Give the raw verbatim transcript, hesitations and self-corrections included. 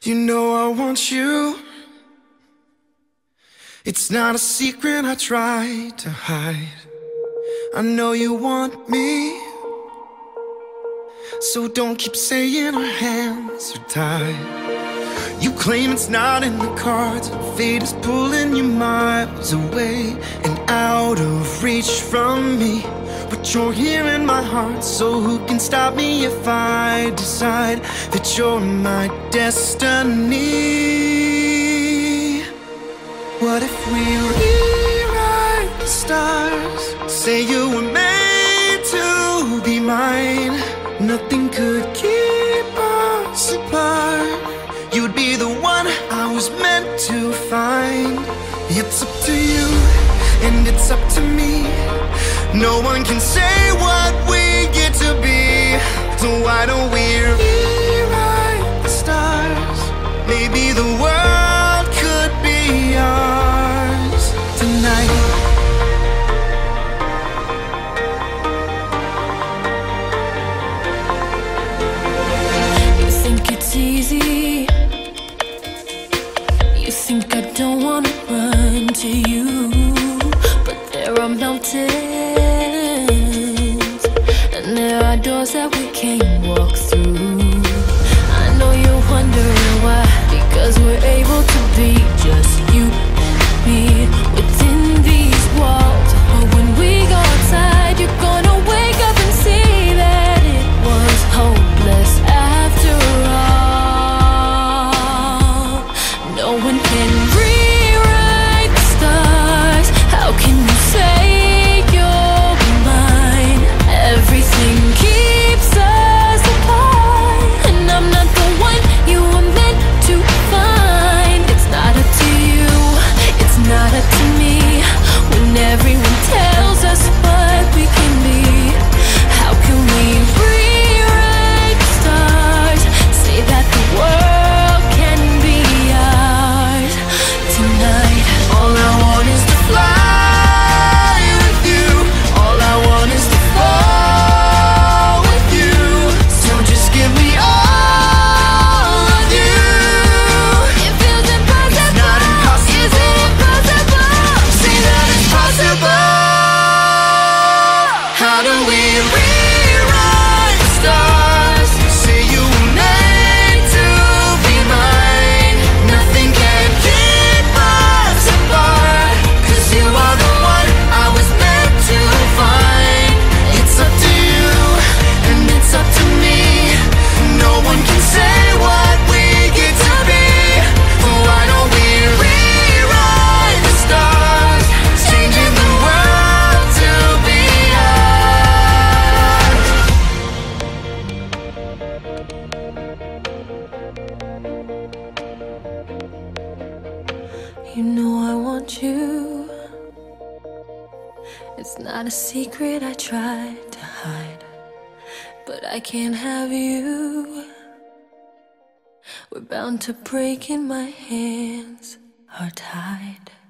You know I want you. It's not a secret I try to hide. I know you want me, so don't keep saying our hands are tied. You claim it's not in the cards, fate is pulling you miles away and out of reach from me. But you're here in my heart, so who can stop me if I decide that you're my destiny? What if we rewrite the stars? Say you were made to be mine. Nothing could keep us apart. You'd be the one I was meant to find. It's up to you, and it's up to me. No one can say what we get to be. So why don't we rewrite the stars? Maybe the world could be ours tonight. You think it's easy. You think I don't wanna run to you, but there are mountains, and there are doors that we can't walk through. I know you're wondering why, because we're able to be just you and me within these walls. But when we go outside, you're gonna wake up and see that it was hopeless after all. No one can rewrite the stars. How can you say you're mine? Everything keeps us apart, and I'm not the one you were meant to find. It's not up to you, it's not up to me. When everyone tells us what we can be, how can we rewrite the stars? Say that the world can be ours tonight. All I want is to fly with you. All I want is to fall with you. So just give me all of you. It feels impossible. It's not impossible. Is it impossible? Say that it's possible. How do we rewrite the stars? Say you were made to be mine. Nothing can keep us apart, 'cause you are the one I was meant to find. It's up to you, and it's up to me. No one can say what we get to be. Why don't we rewrite the stars? Changing the world to be ours. You know I want you. It's not a secret I tried to hide, but I can't have you. We're bound to break and my hands are tied.